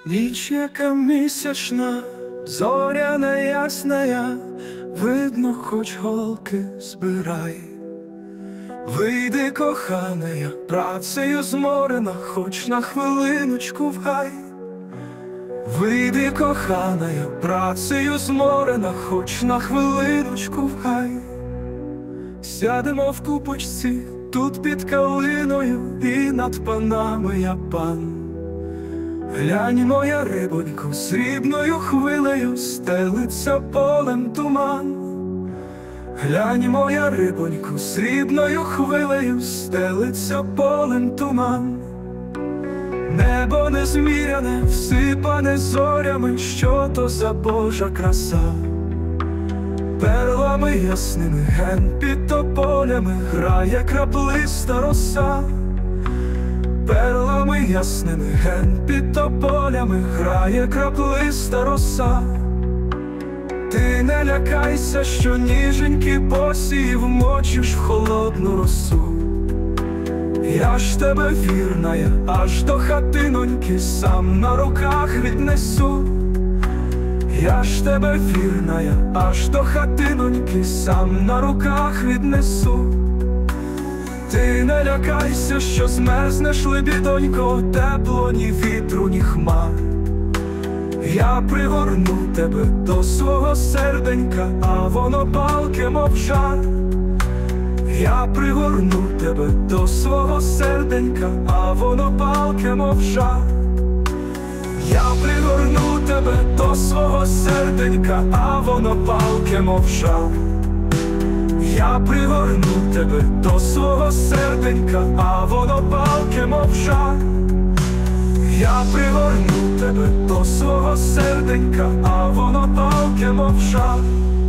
Ніч, яка місячна, зоряна ясная, видно, хоч голки збирай. Вийди, коханая, працею зморена, хоч на хвилиночку в гай. Вийди, коханая, працею зморена, хоч на хвилиночку в гай. Сядемо в купочці, тут під калиною, і над панами я пан. Глянь, моя рибонько, срібною хвилею стелиться полем туман. Глянь, моя рибонько, срібною хвилею стелиться полем туман. Небо незміряне, всипане зорями, що то за Божа краса. Перлами ясними ген під тополями грає краплиста роса. Перлами ясними ген під тополями грає краплиста роса. Ти не лякайся, що ніженькі босі вмочиш в холодну росу. Я ж тебе вірная, аж до хатиноньки сам на руках віднесу. Я ж тебе вірная, аж до хатиноньки сам на руках віднесу. Ти не лякайся, що змерзнеш, лебідонько, тепло ні вітру, ні хмар. Я пригорну тебе до свого серденька, а воно палке, мов жар. Я пригорну тебе до свого серденька, а воно палке, мов жар. Я пригорну тебе до свого серденька, а воно палке, мов жар. Я пригорну тебе до свого серденька, а воно палке, мов жар. Я пригорну тебе до свого серденька, а воно палке, мов жар.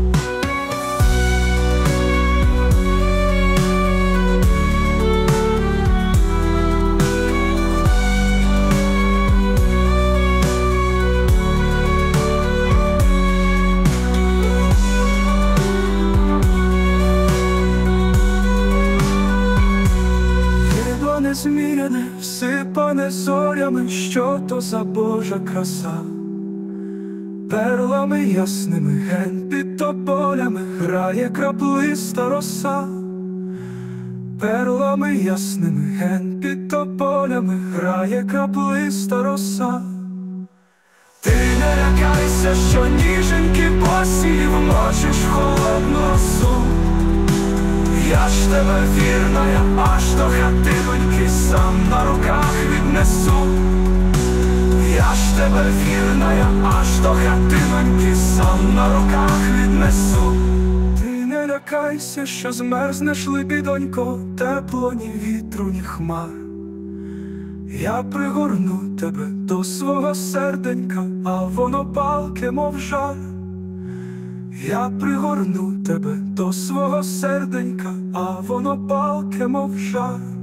Незміряне, всипане зорями, що то за Божа краса. Перлами ясними ген під тополями грає краплиста роса. Перлами ясними ген під тополями грає краплиста роса. Ти не лякайся, що ніженькі босі вмочиш в холодну росу. Я ж тебе вірная, аж до хатиноньки сам на руках віднесу. Я ж тебе вірная, аж до хатиноньки сам на руках віднесу. Ти не лякайся, що змерзнеш, лебідонько, тепло ні вітру, ні хмар. Я пригорну тебе до свого серденька, а воно палке, мов жар. Я пригорну тебе до свого серденька, а воно палке, мов жар.